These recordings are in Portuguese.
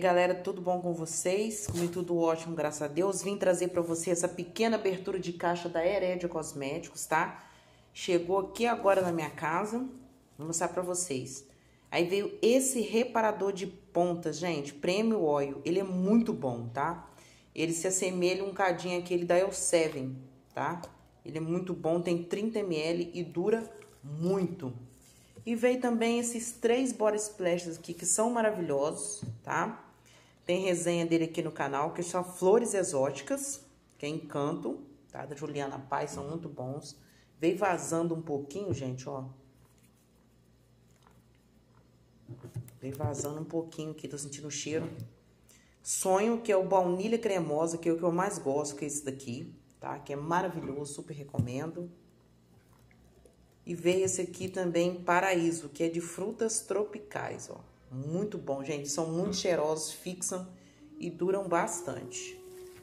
galera, tudo bom com vocês? Comigo tudo ótimo, graças a Deus. Vim trazer para você essa pequena abertura de caixa da Heredia Cosméticos, tá? Chegou aqui agora na minha casa, vou mostrar para vocês. Aí veio esse reparador de pontas, gente, Premium Oil. Ele é muito bom, tá? Ele se assemelha um cadinho àquele da El7, tá? Ele é muito bom, tem 30 ml e dura muito. E veio também esses 3 body splashes aqui, que são maravilhosos, tá? Tem resenha dele aqui no canal, que são flores exóticas, que é Encanto, tá? Da Juliana Paz, são muito bons. Veio vazando um pouquinho, gente, ó. Veio vazando um pouquinho aqui, tô sentindo o cheiro. Sonho, que é o baunilha cremosa, que é o que eu mais gosto, que é esse daqui, tá? Que é maravilhoso, super recomendo. E veio esse aqui também, Paraíso, que é de frutas tropicais, ó. Muito bom, gente. São muito cheirosos, fixam e duram bastante.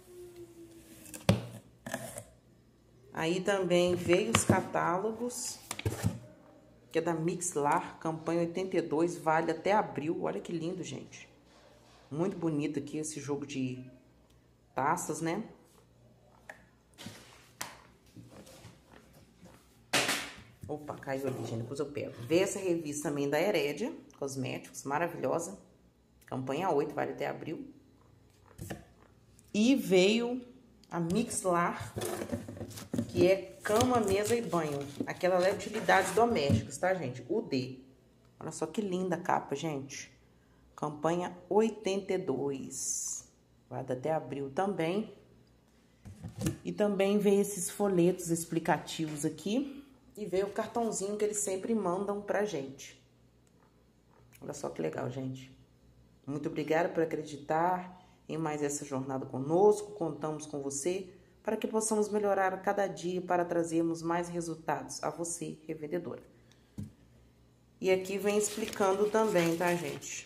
Aí também veio os catálogos, que é da Mixlar, campanha 82, vale até abril. Olha que lindo, gente. Muito bonito aqui esse jogo de taças, né? Opa, caiu ali, gente, depois eu pego. Veio essa revista também da Heredia Cosméticos, maravilhosa. Campanha 8, vale até abril. E veio a Mixlar, que é cama, mesa e banho. Aquela lá é utilidades domésticas, tá, gente? UD. Olha só que linda a capa, gente. Campanha 82. Vai até abril também. E também veio esses folhetos explicativos aqui. E veio o cartãozinho que eles sempre mandam pra gente. Olha só que legal, gente. Muito obrigada por acreditar em mais essa jornada conosco. Contamos com você para que possamos melhorar a cada dia para trazermos mais resultados a você, revendedora. E aqui vem explicando também, tá, gente?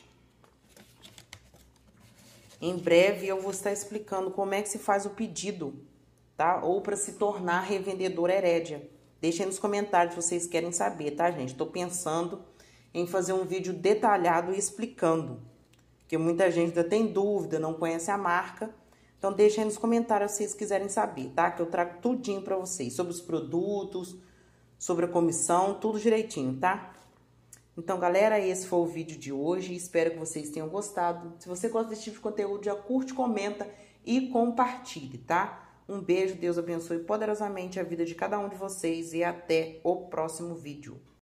Em breve eu vou estar explicando como é que se faz o pedido, tá? Ou para se tornar revendedora Heredia. Deixem nos comentários se vocês querem saber, tá, gente? Tô pensando em fazer um vídeo detalhado e explicando. Porque muita gente ainda tem dúvida, não conhece a marca. Então, deixem aí nos comentários se vocês quiserem saber, tá? Que eu trago tudinho pra vocês. Sobre os produtos, sobre a comissão, tudo direitinho, tá? Então, galera, esse foi o vídeo de hoje. Espero que vocês tenham gostado. Se você gosta desse tipo de conteúdo, já curte, comenta e compartilhe, tá? Um beijo, Deus abençoe poderosamente a vida de cada um de vocês e até o próximo vídeo.